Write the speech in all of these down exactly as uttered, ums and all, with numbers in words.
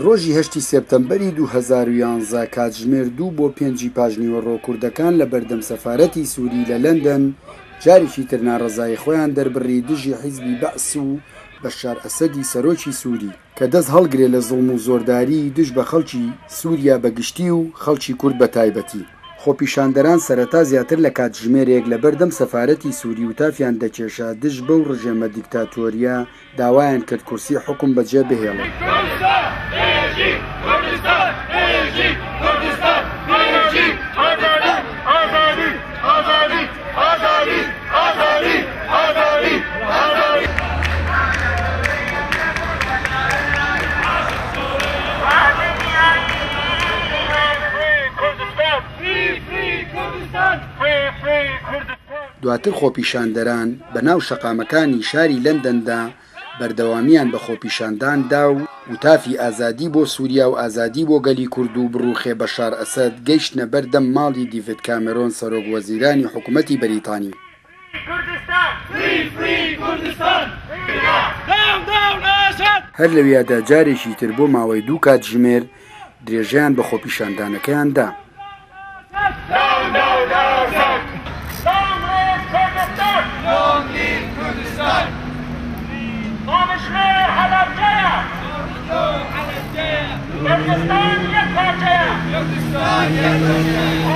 ڕۆژی هەشتی سێپتەمبەری دوو هەزار و یانزە کاتژمێر دوو بۆ پێنجی پاژنیوەڕۆ کوردەکان لە بەردەم سەفارەتی سووری لە لەندەن جارێکی تر ناڕەزای خۆیان دەربڕی دژی حیزبی بەعس و بەشار ئەسەدی سەرۆکی سووری کە دەست هەڵگرێ لە زوڵم و زۆرداری دژ بە خەڵکی سووریا بەگشتی و خەڵکی کورد بە تایبەتی. خۆپیشاندەران سەرەتا زیاتر لە کاتژمێرێک لە بەردەم سەفارەتی سووری وتافیان دەکێشا دژ بەو ڕژێمە دیکتاتۆریە داوایان کرد کورسی حکوم بەجێ بهێڵن. دواتر خۆپیشاندەران بەناو شەقامەکانی شاری لەندەندا بەردەوامیان بە خۆپیشانداندا و وتافی ئازادی بۆ سووریا و ئازادی بۆ گەلی کورد و بڕوخێ بەشار ئەسەد گەیشتنە بەردەم ماڵی دیڤید کامێرۆن سەرۆک وەزیرانی حکوومەتی بەریتانی. هەر لەویادا جارێکی تر بۆ ماوەی دوو کاتژمێر درێژەیان بە خۆپیشاندانەکەیاندا. Long live Kurdistan! Konuşmaya Halepçe'ye! Kurdistan yek parçaya! Kurdistan yek parçaya!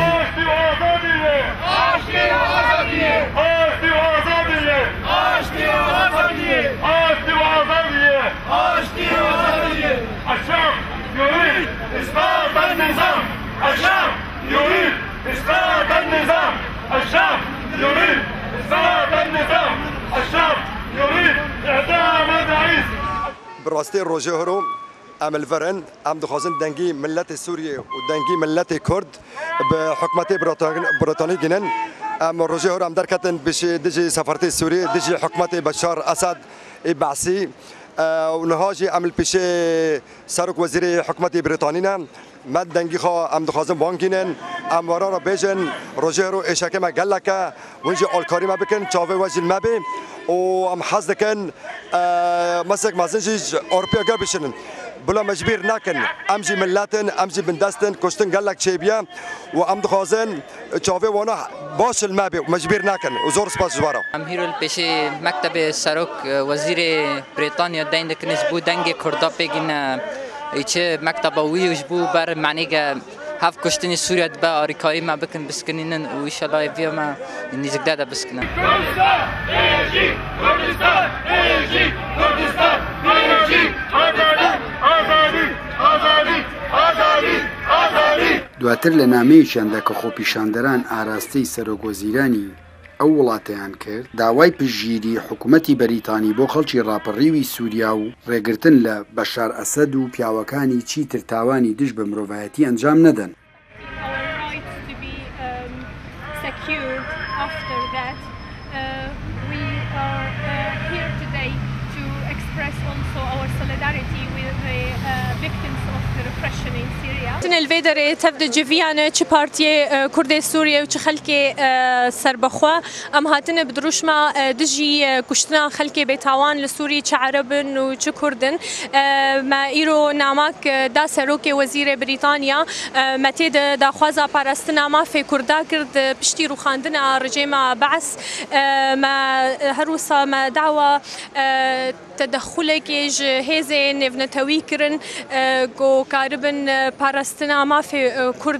Aşkı azadiye! Aşkı azadiye! Aşkı azadiye! Aşkı azadiye! Aşkı azadiye! Aşam yurid ispat el-nizam! Aşam yurid ispat el-nizam! Aşam yurid إسقاط النظام الشعب يريد إعدام الرئيس. براستی روزه هرو عمل فرن عم دخوازن دنگی ملت سوریه و دنگی ملت کرد به حکومت بريطاني جنن ام روزه هرو عم درکتن بش دجی سفارت سوریه دجی حکومت بشار اسد بعثی و نهاجی عمل پیش سرک وزیر حکومت بریتانیا مد دنگی خوا ام دخوازن بانگینن ام ورا را بیجن روزه رو اشکه ما گلکه ونجی آلکاری ما بکن چاوه وجل ما بی و ام حز دکن مسک مازنجی اروپیا گر بشنن بلا مجبور نکن امجی ملتن امجی بندستن کشتن گلک چه بیا و ام دخوازن چاوه وانا باشل ما بی مجبور نکن و زور سپاس جوارا ام هیرول پیش مکتب سرک وزیر بریتانیا دین دکنش بو دنگ کردا بگین ایچه مکتب وی وش بو بر معنی که هف کشتنی سوریه با آریکایی ما بکن بسکنینن و ایشالله ویا ما نیزک داده بسکنن. کردستان ایجی کردستان ایجی کردستان ایجی آزادی آزادی آزادی آزادی آزادی. دواتر لە نامەیەکیاندا کە خۆپیشاندەران ئاراستەی سەرۆک وەزیرانی ئەو وڵاتەیان کرد داوای پشگیری حکوومەتی بەریتانی بۆ خەڵکی ڕاپەڕیوی سووریا و ڕێگرتن لە بەشار ئەسەد و پیاوەکانی چیتر تاوانی دژ بە مرۆڤایەتی ئەنجام نەدەن. الفيدري تبدأ جفيانة چه بارتي كردي سوريا وچه خلكي سربخوا ام هاتنا بدروش ما دجي كشتنا خلكي بيتاوان لسوري چه عربن و چه كردن ما ايرو ناماك دا سروكي وزير بريطانيا متى دا خوازا پاراستنا ما في كردا كرد بشتي رو خاندنا رجيما بعث ما هروسا ما دعوة تدخلك هزي نفنتوي كرن جو كاربن باراستنا ما في كرد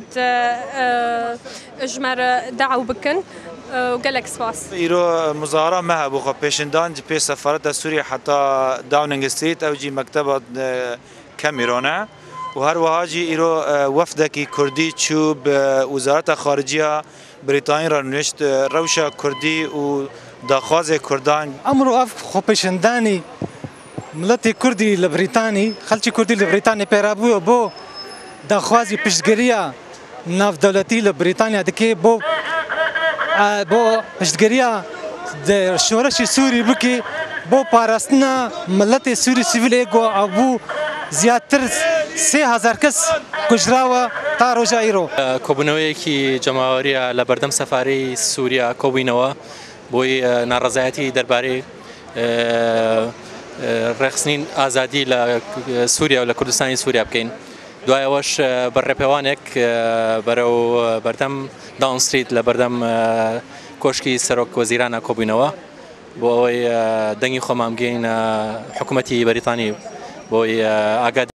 اجمر دعو بكن وقالك سواس ايرو مظاهره ما ابو خبيشندان في سفاره سوريا حتى داونينغ ستريت او جي مكتبه كاميرونا وهر وهاجي ايرو وفدك كردي تشوب وزاره خارجيه بريطانيا رنشت روشه كردي و داخواز كردان امرو اف خبيشنداني ملت كردي لبريطاني خلشي كردي لبريطاني بيرابو بو داخوازي پشتگیریا ناف دولتی لبریتانیا دکی بو بو پشتگیریا د شورش سوری بکی بو پاراستنا ملت سوری سیویل ایگو ابو زیاتر سه هزار کس کجراوه تا روزا ایرو کوبنوی کی جمهوری لبردم سفاری سوریا کوبینوا بوی ناڕزایەتی دەربارەی ڕێخستنین ئازادی لە سووریا و لە کوردستانی سووریا بکەین. دوایەوەش بەڕێپێوانێک بەرەو بەردەم داون ستریت لە بەردەم کۆشکی سەرۆک وەزیرانە کۆبوونەوە بۆ ئەوەی دەنگی خۆمان بگەین حکوومەتی بەریتانی بۆی ئاگاداری